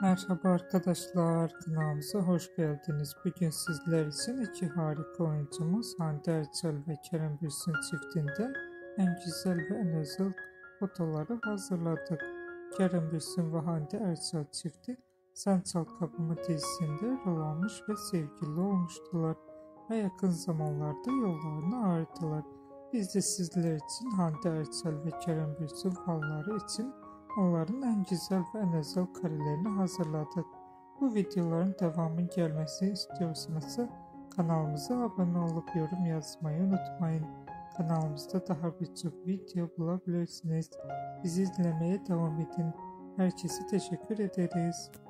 Merhaba arkadaşlar, kanalımıza hoş geldiniz. Bugün sizler için iki harika oyuncumuz Hande Erçel ve Kerem Bürsin çiftinden en güzel ve en özel fotoları hazırladık. Kerem Bürsin ve Hande Erçel çifti Sen Çal Kapımı dizisinde rol almış ve sevgili olmuştular ve yakın zamanlarda yollarını ayırdılar. Biz de sizler için Hande Erçel ve Kerem Bürsin fanları için onların en güzel ve en özel karelerini hazırladık. Bu videoların devamının gelmesini istiyorsanız kanalımıza abone olup yorum yazmayı unutmayın. Kanalımızda daha birçok video bulabilirsiniz. Bizi izlemeye devam edin. Herkese teşekkür ederiz.